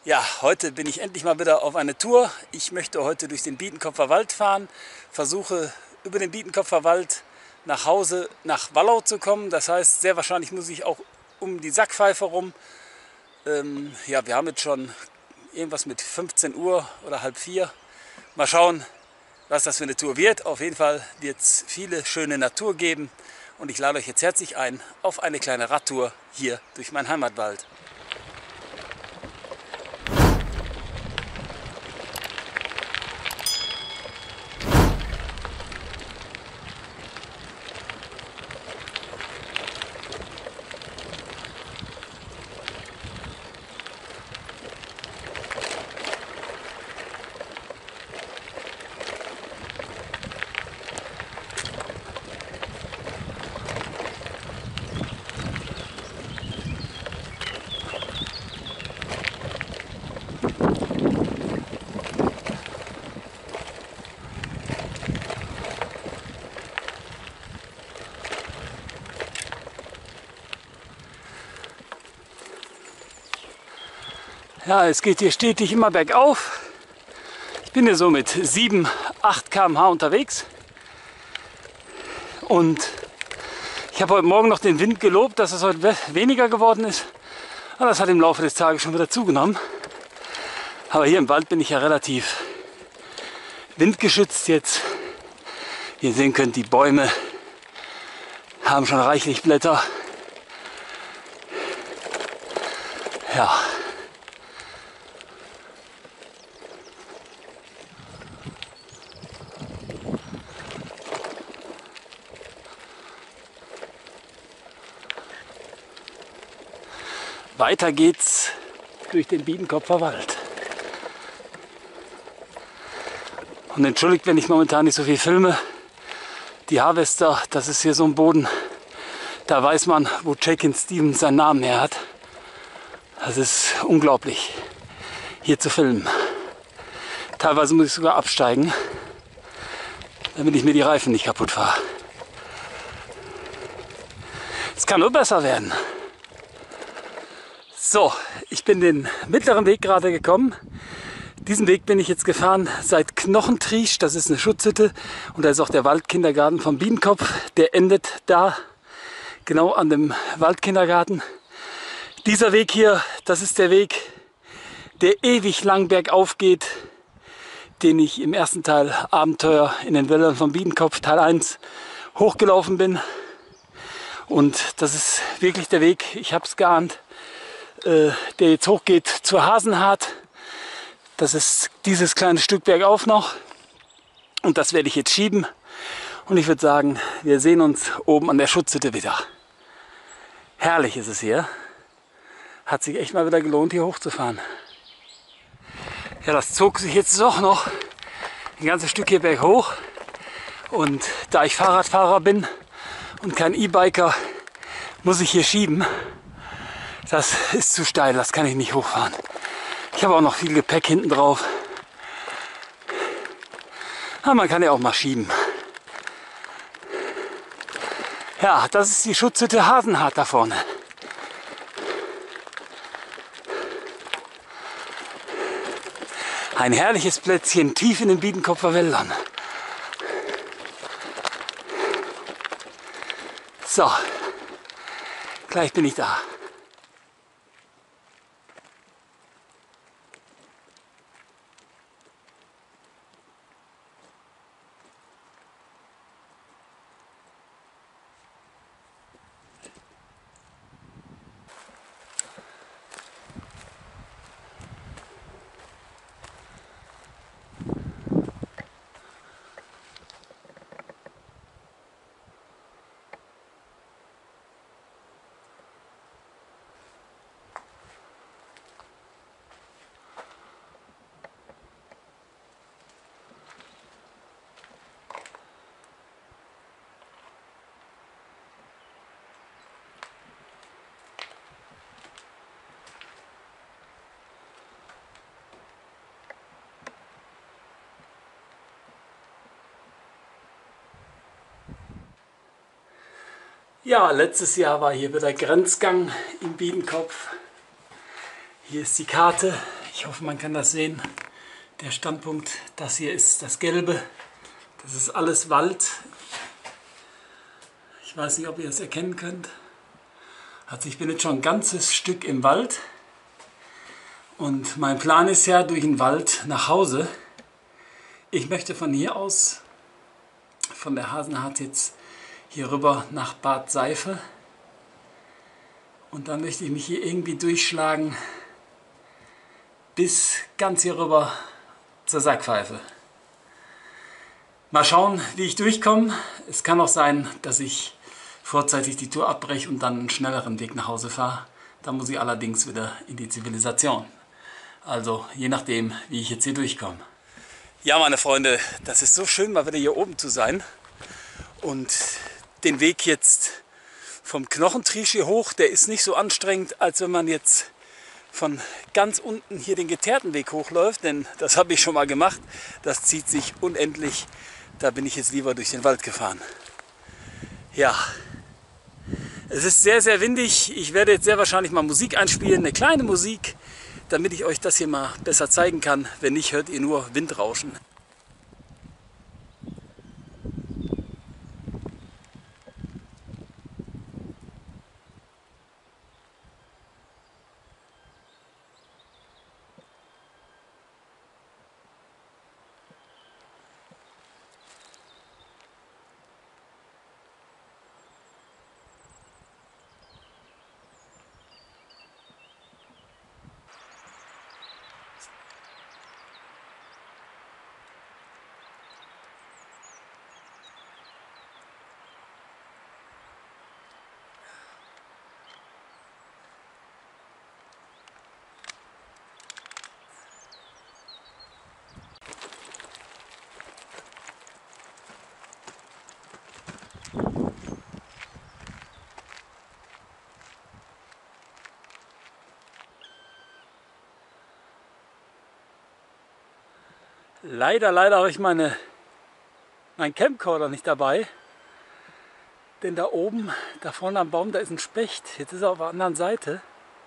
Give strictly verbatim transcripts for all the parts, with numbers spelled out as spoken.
Ja, heute bin ich endlich mal wieder auf eine Tour. Ich möchte heute durch den Biedenkopfer Wald fahren, versuche über den Biedenkopfer Wald nach Hause nach Wallau zu kommen. Das heißt, sehr wahrscheinlich muss ich auch um die Sackpfeife rum. Ähm, ja, wir haben jetzt schon irgendwas mit fünfzehn Uhr oder halb vier. Mal schauen, was das für eine Tour wird. Auf jeden Fall wird es viele schöne Natur geben. Und ich lade euch jetzt herzlich ein auf eine kleine Radtour hier durch meinen Heimatwald. Ja, es geht hier stetig immer bergauf. Ich bin hier so mit sieben, acht Kilometer pro Stunde unterwegs. Und ich habe heute Morgen noch den Wind gelobt, dass es heute weniger geworden ist. Aber das hat im Laufe des Tages schon wieder zugenommen. Aber hier im Wald bin ich ja relativ windgeschützt jetzt. Wie ihr sehen könnt, die Bäume haben schon reichlich Blätter. Ja. Weiter geht's durch den Biedenkopfer Wald. Und entschuldigt, wenn ich momentan nicht so viel filme. Die Harvester, das ist hier so ein Boden, da weiß man, wo Shakin' Stevens seinen Namen her hat. Das ist unglaublich, hier zu filmen. Teilweise muss ich sogar absteigen, damit ich mir die Reifen nicht kaputt fahre. Es kann nur besser werden. So, ich bin den mittleren Weg gerade gekommen. Diesen Weg bin ich jetzt gefahren seit Knochentriesch. Das ist eine Schutzhütte und da ist auch der Waldkindergarten vom Biedenkopf. Der endet da, genau an dem Waldkindergarten. Dieser Weg hier, das ist der Weg, der ewig lang bergauf geht, den ich im ersten Teil Abenteuer in den Wäldern vom Biedenkopf, Teil eins, hochgelaufen bin. Und das ist wirklich der Weg, ich habe es geahnt, der jetzt hochgeht zur Hasenhardt. Das ist dieses kleine Stück bergauf noch und das werde ich jetzt schieben und ich würde sagen, wir sehen uns oben an der Schutzhütte wieder. Herrlich ist es hier. Hat sich echt mal wieder gelohnt, hier hochzufahren. Ja, das zog sich jetzt doch noch ein ganzes Stück hier berghoch und da ich Fahrradfahrer bin und kein E-Biker, muss ich hier schieben. Das ist zu steil, das kann ich nicht hochfahren. Ich habe auch noch viel Gepäck hinten drauf. Aber man kann ja auch mal schieben. Ja, das ist die Schutzhütte Hasenhardt da vorne. Ein herrliches Plätzchen tief in den Biedenkopfer Wäldern. So, gleich bin ich da. Ja, letztes Jahr war hier wieder Grenzgang im Biedenkopf. Hier ist die Karte. Ich hoffe, man kann das sehen. Der Standpunkt, das hier ist das Gelbe. Das ist alles Wald. Ich weiß nicht, ob ihr es erkennen könnt. Also ich bin jetzt schon ein ganzes Stück im Wald. Und mein Plan ist ja durch den Wald nach Hause. Ich möchte von hier aus, von der Hasenhardt jetzt hier rüber nach Bad Seife. Und dann möchte ich mich hier irgendwie durchschlagen bis ganz hier rüber zur Sackpfeife. Mal schauen, wie ich durchkomme. Es kann auch sein, dass ich vorzeitig die Tour abbreche und dann einen schnelleren Weg nach Hause fahre. Dann muss ich allerdings wieder in die Zivilisation. Also je nachdem, wie ich jetzt hier durchkomme. Ja, meine Freunde, das ist so schön, mal wieder hier oben zu sein. Und den Weg jetzt vom Knochentriesch hier hoch, der ist nicht so anstrengend, als wenn man jetzt von ganz unten hier den geteerten Weg hochläuft. Denn das habe ich schon mal gemacht. Das zieht sich unendlich. Da bin ich jetzt lieber durch den Wald gefahren. Ja, es ist sehr, sehr windig. Ich werde jetzt sehr wahrscheinlich mal Musik einspielen, eine kleine Musik, damit ich euch das hier mal besser zeigen kann. Wenn nicht, hört ihr nur Windrauschen. Leider, leider habe ich meine, meinen Camcorder nicht dabei. Denn da oben, da vorne am Baum, da ist ein Specht. Jetzt ist er auf der anderen Seite.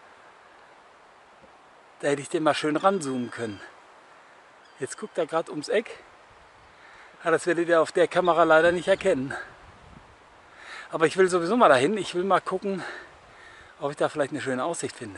Da hätte ich den mal schön ranzoomen können. Jetzt guckt er gerade ums Eck. Ja, das werdet ihr auf der Kamera leider nicht erkennen. Aber ich will sowieso mal dahin. Ich will mal gucken, ob ich da vielleicht eine schöne Aussicht finde.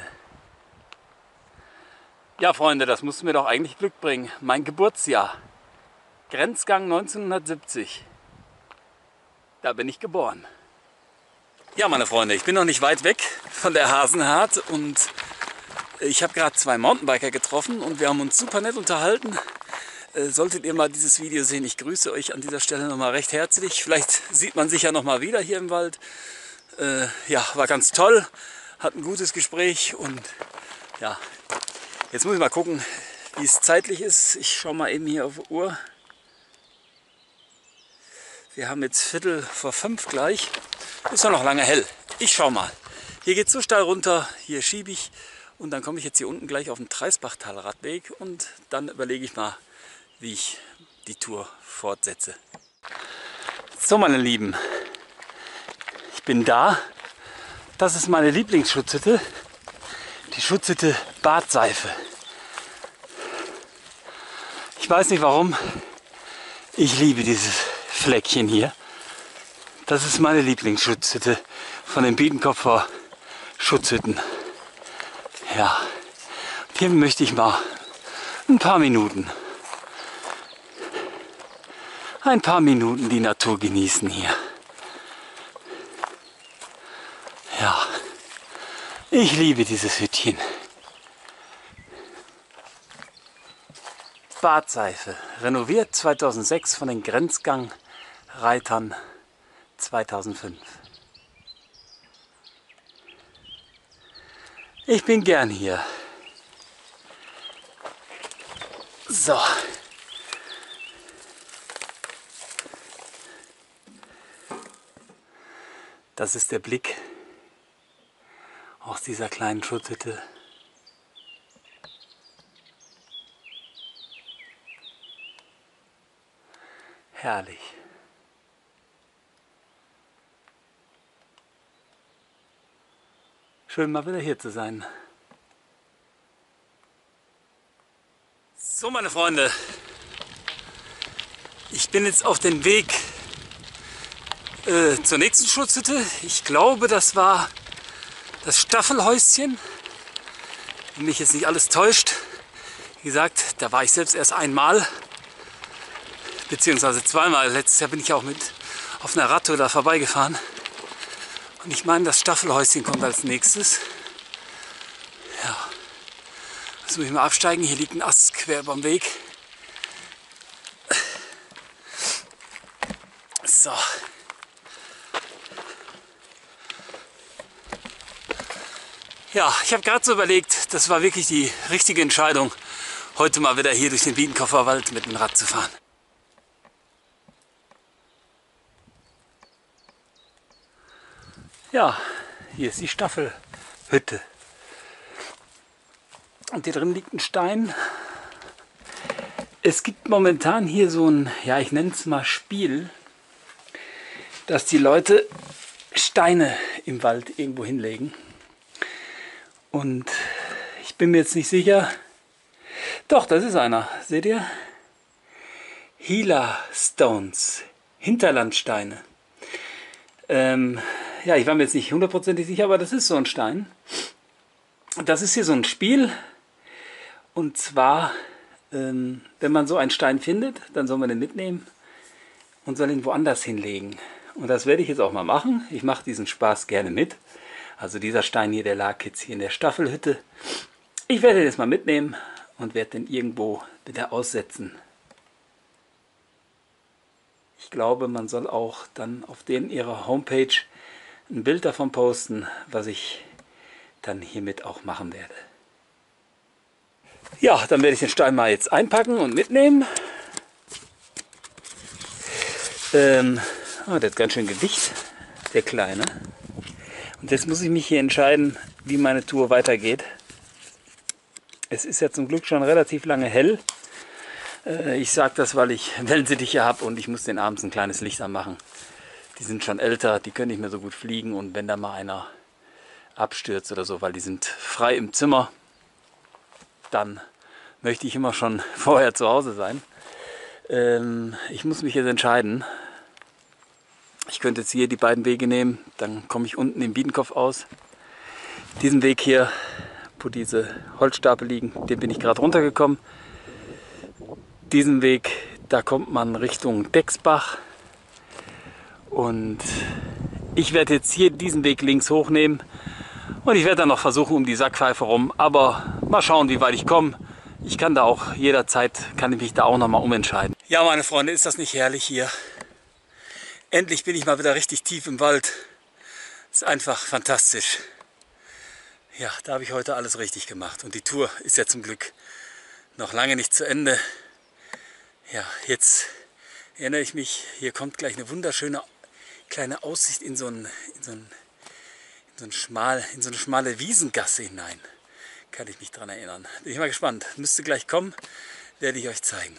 Ja, Freunde, das muss mir doch eigentlich Glück bringen. Mein Geburtsjahr. Grenzgang neunzehnhundertsiebzig. Da bin ich geboren. Ja, meine Freunde, ich bin noch nicht weit weg von der Hasenhardt und ich habe gerade zwei Mountainbiker getroffen und wir haben uns super nett unterhalten. Äh, solltet ihr mal dieses Video sehen, ich grüße euch an dieser Stelle nochmal recht herzlich. Vielleicht sieht man sich ja nochmal wieder hier im Wald. Äh, ja, war ganz toll, hat ein gutes Gespräch und ja, jetzt muss ich mal gucken, wie es zeitlich ist. Ich schaue mal eben hier auf die Uhr. Wir haben jetzt Viertel vor fünf gleich. Ist ja noch lange hell. Ich schau mal. Hier geht es so steil runter, hier schiebe ich und dann komme ich jetzt hier unten gleich auf den Treisbachtal-Radweg und dann überlege ich mal, wie ich die Tour fortsetze. So, meine Lieben, ich bin da. Das ist meine Lieblingsschutzhütte, die Schutzhütte Bad Seife. Ich weiß nicht warum, ich liebe dieses Fleckchen hier. Das ist meine Lieblingsschutzhütte von den Biedenkopfer Schutzhütten. Ja, und hier möchte ich mal ein paar Minuten, ein paar Minuten die Natur genießen hier. Ja, ich liebe dieses Hütchen. Bad Seife, renoviert zweitausendsechs von den Grenzgang-Reitern zweitausendfünf. Ich bin gern hier. So. Das ist der Blick aus dieser kleinen Schutzhütte. Herrlich. Schön mal wieder hier zu sein. So, meine Freunde, ich bin jetzt auf dem Weg äh, zur nächsten Schutzhütte. Ich glaube, das war das Staffelhäuschen, wenn mich jetzt nicht alles täuscht. Wie gesagt, da war ich selbst erst einmal, beziehungsweise zweimal. Letztes Jahr bin ich auch mit auf einer Radtour da vorbeigefahren. Und ich meine, das Staffelhäuschen kommt als nächstes. Ja, jetzt muss ich mal absteigen. Hier liegt ein Ast quer beim Weg. So. Ja, ich habe gerade so überlegt, das war wirklich die richtige Entscheidung, heute mal wieder hier durch den Biedenkopferwald mit dem Rad zu fahren. Ja, hier ist die Staffelhütte. Und hier drin liegt ein Stein. Es gibt momentan hier so ein, ja, ich nenne es mal Spiel, dass die Leute Steine im Wald irgendwo hinlegen. Und ich bin mir jetzt nicht sicher. Doch, das ist einer. Seht ihr? Gila Stones. Hinterlandsteine. Ähm, ja, ich war mir jetzt nicht hundertprozentig sicher, aber das ist so ein Stein. Das ist hier so ein Spiel. Und zwar, ähm, wenn man so einen Stein findet, dann soll man den mitnehmen und soll ihn woanders hinlegen. Und das werde ich jetzt auch mal machen. Ich mache diesen Spaß gerne mit. Also dieser Stein hier, der lag jetzt hier in der Staffelhütte. Ich werde den jetzt mal mitnehmen und werde den irgendwo wieder aussetzen. Ich glaube, man soll auch dann auf den ihrer Homepage ein Bild davon posten, was ich dann hiermit auch machen werde. Ja, dann werde ich den Stein mal jetzt einpacken und mitnehmen. Ähm, oh, der hat ganz schön Gewicht, der Kleine. Und jetzt muss ich mich hier entscheiden, wie meine Tour weitergeht. Es ist ja zum Glück schon relativ lange hell. Äh, ich sage das, weil ich Wellensittiche habe und ich muss den abends ein kleines Licht anmachen. Die sind schon älter, die können nicht mehr so gut fliegen und wenn da mal einer abstürzt oder so, weil die sind frei im Zimmer, dann möchte ich immer schon vorher zu Hause sein. Ähm, ich muss mich jetzt entscheiden. Ich könnte jetzt hier die beiden Wege nehmen, dann komme ich unten im Biedenkopf aus. Diesen Weg hier, wo diese Holzstapel liegen, den bin ich gerade runtergekommen. Diesen Weg, da kommt man Richtung Dexbach. Und ich werde jetzt hier diesen Weg links hochnehmen. Und ich werde dann noch versuchen um die Sackpfeife rum. Aber mal schauen, wie weit ich komme. Ich kann da auch jederzeit, kann ich mich da auch nochmal umentscheiden. Ja, meine Freunde, ist das nicht herrlich hier? Endlich bin ich mal wieder richtig tief im Wald. Ist einfach fantastisch. Ja, da habe ich heute alles richtig gemacht. Und die Tour ist ja zum Glück noch lange nicht zu Ende. Ja, jetzt erinnere ich mich, hier kommt gleich eine wunderschöne kleine Aussicht in so, ein, in so, ein, in so, ein schmal, in so eine schmale Wiesengasse hinein. Kann ich mich daran erinnern. Bin ich mal gespannt. Müsste gleich kommen, werde ich euch zeigen.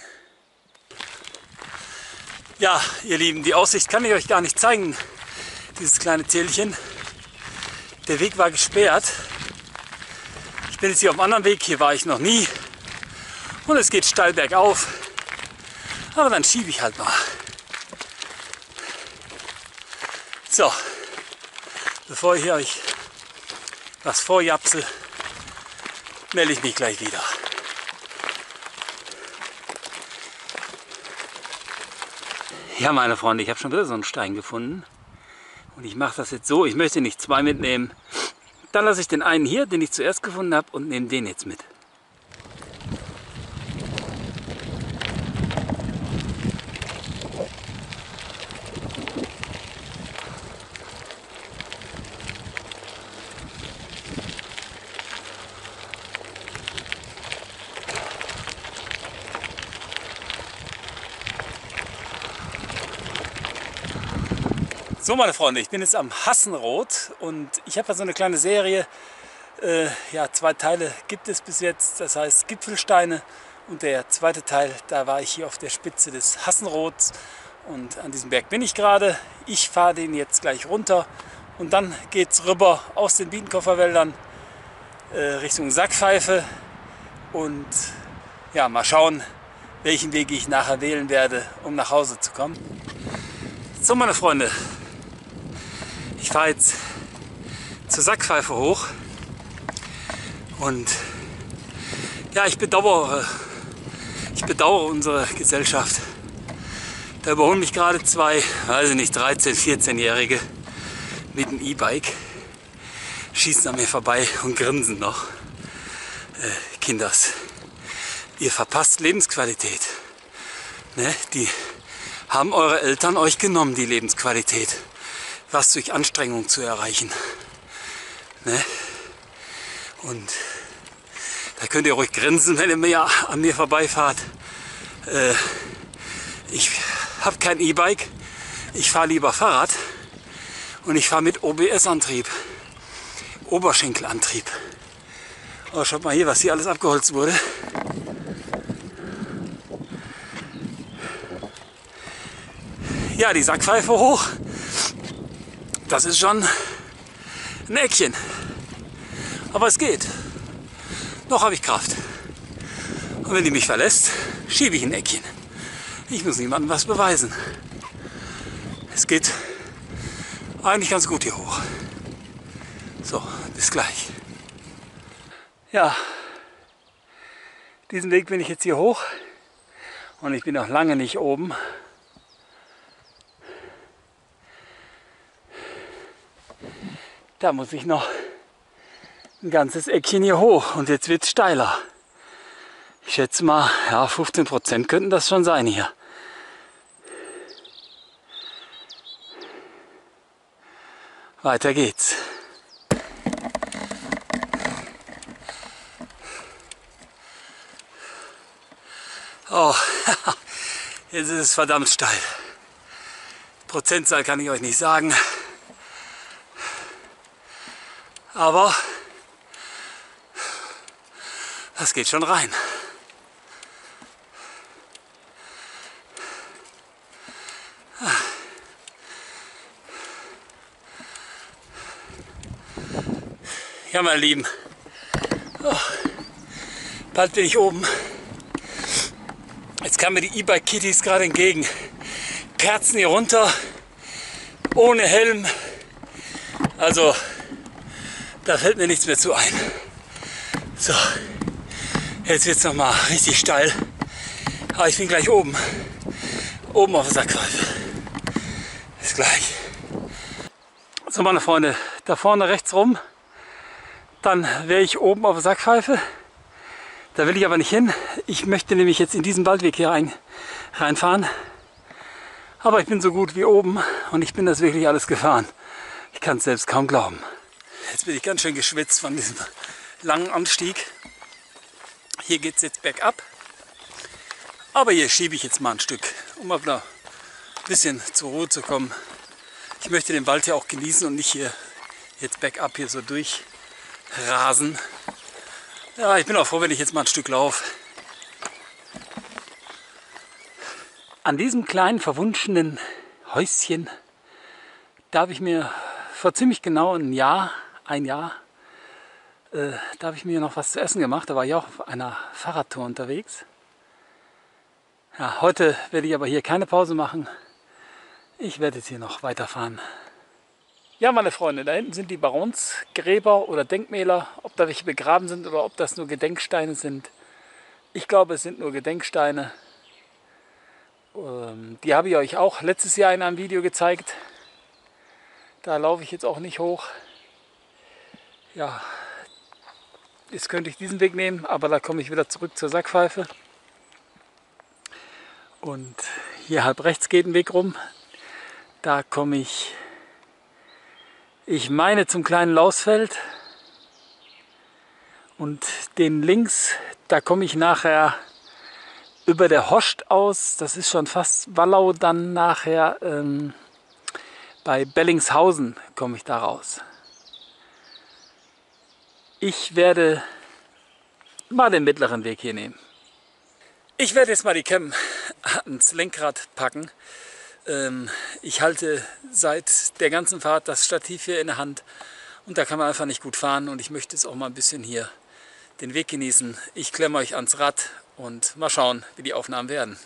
Ja, ihr Lieben, die Aussicht kann ich euch gar nicht zeigen, dieses kleine Tälchen. Der Weg war gesperrt. Ich bin jetzt hier auf einem anderen Weg, hier war ich noch nie. Und es geht steil bergauf. Aber dann schiebe ich halt mal. So, bevor ich euch was vorjapse, melde ich mich gleich wieder. Ja, meine Freunde, ich habe schon wieder so einen Stein gefunden. Und ich mache das jetzt so, ich möchte nicht zwei mitnehmen. Dann lasse ich den einen hier, den ich zuerst gefunden habe, und nehme den jetzt mit. So, meine Freunde, ich bin jetzt am Hassenrot und ich habe ja so eine kleine Serie. Äh, ja, zwei Teile gibt es bis jetzt, das heißt Gipfelsteine. Und der zweite Teil, da war ich hier auf der Spitze des Hassenrots und an diesem Berg bin ich gerade. Ich fahre den jetzt gleich runter und dann geht es rüber aus den Biedenkopferwäldern äh, Richtung Sackpfeife. Und ja, mal schauen, welchen Weg ich nachher wählen werde, um nach Hause zu kommen. So, meine Freunde, ich fahre jetzt zur Sackpfeife hoch und ja, ich bedauere, ich bedauere unsere Gesellschaft. Da überholen mich gerade zwei, weiß ich nicht, dreizehn-, vierzehnjährige mit dem E-Bike, schießen an mir vorbei und grinsen noch. Äh, Kinders, ihr verpasst Lebensqualität. Ne? Die haben eure Eltern euch genommen, die Lebensqualität, was durch Anstrengung zu erreichen. Ne? Und da könnt ihr ruhig grinsen, wenn ihr mir an mir vorbeifahrt. Äh, ich habe kein E-Bike, ich fahre lieber Fahrrad und ich fahre mit O B S-Antrieb, Oberschenkelantrieb. Oh, schaut mal hier, was hier alles abgeholzt wurde. Ja, die Sackpfeife hoch, das ist schon ein Eckchen. Aber es geht. Noch habe ich Kraft. Und wenn die mich verlässt, schiebe ich ein Eckchen. Ich muss niemandem was beweisen. Es geht eigentlich ganz gut hier hoch. So, bis gleich. Ja, diesen Weg bin ich jetzt hier hoch und ich bin noch lange nicht oben. Da muss ich noch ein ganzes Eckchen hier hoch und jetzt wird es steiler. Ich schätze mal, ja, fünfzehn Prozent könnten das schon sein hier. Weiter geht's. Oh, jetzt ist es verdammt steil. Prozentzahl kann ich euch nicht sagen. Aber das geht schon rein. Ja, meine Lieben, oh, bald bin ich oben. Jetzt kamen mir die E-Bike-Kitties gerade entgegen. Perzen hier runter, ohne Helm. Also, da fällt mir nichts mehr zu ein. So, jetzt wird es nochmal richtig steil. Aber ich bin gleich oben. Oben auf der Sackpfeife. Bis gleich. So, meine Freunde, da vorne rechts rum. Dann wäre ich oben auf der Sackpfeife. Da will ich aber nicht hin. Ich möchte nämlich jetzt in diesen Waldweg hier rein, reinfahren. Aber ich bin so gut wie oben und ich bin das wirklich alles gefahren. Ich kann es selbst kaum glauben. Jetzt bin ich ganz schön geschwitzt von diesem langen Anstieg. Hier geht es jetzt bergab. Aber hier schiebe ich jetzt mal ein Stück, um mal ein bisschen zur Ruhe zu kommen. Ich möchte den Wald ja auch genießen und nicht hier jetzt bergab hier so durchrasen. Ja, ich bin auch froh, wenn ich jetzt mal ein Stück laufe. An diesem kleinen verwunschenen Häuschen, da habe ich mir vor ziemlich genau ein Jahr, ein Jahr, äh, da habe ich mir noch was zu essen gemacht. Da war ich auch auf einer Fahrradtour unterwegs. Ja, heute werde ich aber hier keine Pause machen. Ich werde jetzt hier noch weiterfahren. Ja, meine Freunde, da hinten sind die Baronsgräber oder Denkmäler. Ob da welche begraben sind oder ob das nur Gedenksteine sind. Ich glaube, es sind nur Gedenksteine. Ähm, die habe ich euch auch letztes Jahr in einem Video gezeigt. Da laufe ich jetzt auch nicht hoch. Ja, jetzt könnte ich diesen Weg nehmen, aber da komme ich wieder zurück zur Sackpfeife. Und hier halb rechts geht ein Weg rum. Da komme ich... Ich meine zum kleinen Lausfeld und den links, da komme ich nachher über der Hoscht aus, das ist schon fast Wallau, dann nachher ähm, bei Bellingshausen komme ich da raus. Ich werde mal den mittleren Weg hier nehmen. Ich werde jetzt mal die Cam ans Lenkrad packen. Ich halte seit der ganzen Fahrt das Stativ hier in der Hand und da kann man einfach nicht gut fahren und ich möchte es auch mal ein bisschen hier den Weg genießen. Ich klemme euch ans Rad und mal schauen, wie die Aufnahmen werden.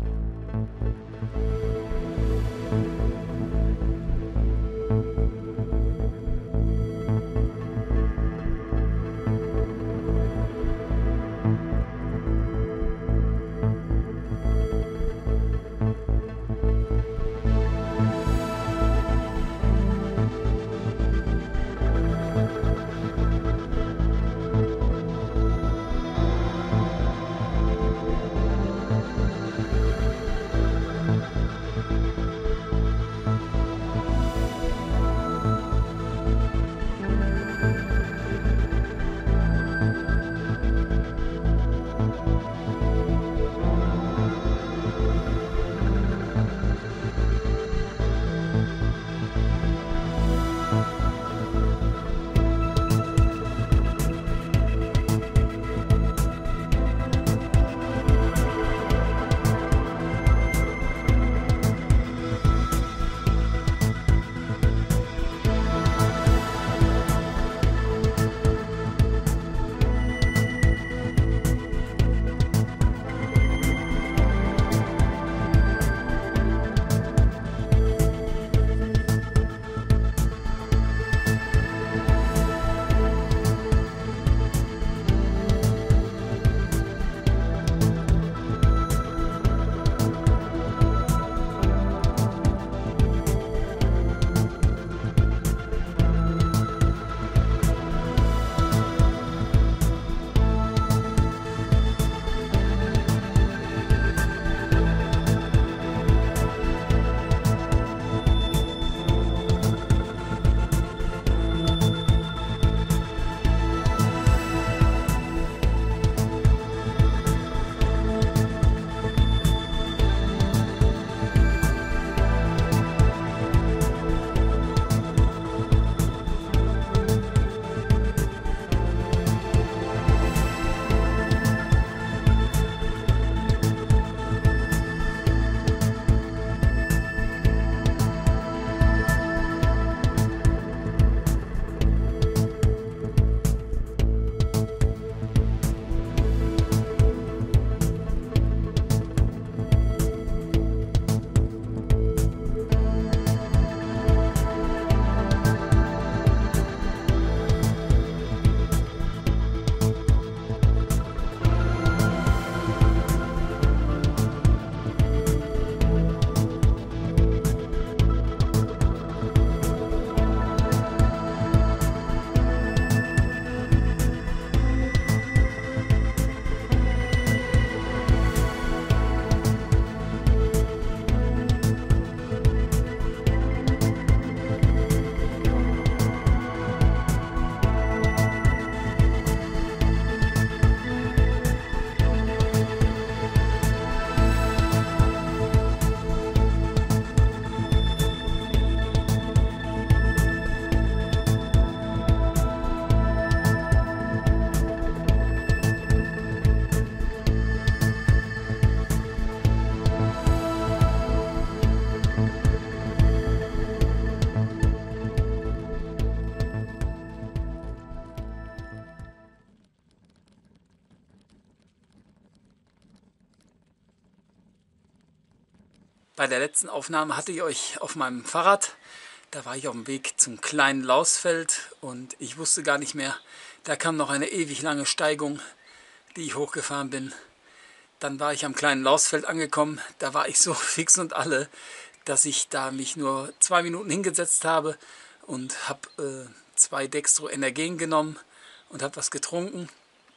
Bei der letzten Aufnahme hatte ich euch auf meinem Fahrrad, da war ich auf dem Weg zum kleinen Lausfeld und ich wusste gar nicht mehr, da kam noch eine ewig lange Steigung, die ich hochgefahren bin. Dann war ich am kleinen Lausfeld angekommen, da war ich so fix und alle, dass ich da mich nur zwei Minuten hingesetzt habe und habe äh, zwei Dextro Energen genommen und habe was getrunken.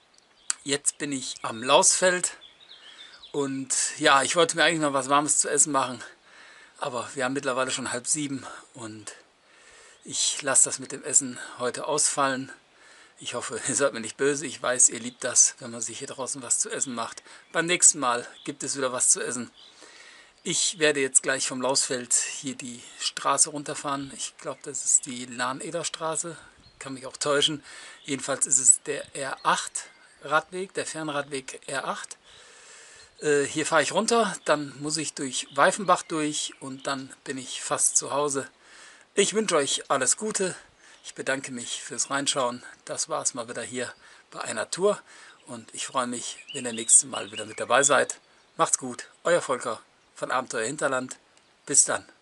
Jetzt bin ich am Lausfeld. Und ja, ich wollte mir eigentlich mal was Warmes zu essen machen, aber wir haben mittlerweile schon halb sieben und ich lasse das mit dem Essen heute ausfallen. Ich hoffe, ihr seid mir nicht böse. Ich weiß, ihr liebt das, wenn man sich hier draußen was zu essen macht. Beim nächsten Mal gibt es wieder was zu essen. Ich werde jetzt gleich vom Lausfeld hier die Straße runterfahren. Ich glaube, das ist die Lahn-Eder-Straße. Kann mich auch täuschen. Jedenfalls ist es der R acht Radweg, der Fernradweg R acht. Äh, hier fahre ich runter, dann muss ich durch Weifenbach durch und dann bin ich fast zu Hause. Ich wünsche euch alles Gute. Ich bedanke mich fürs Reinschauen. Das war es mal wieder hier bei einer Tour. Und ich freue mich, wenn ihr nächstes Mal wieder mit dabei seid. Macht's gut, euer Volker von Abenteuer Hinterland. Bis dann.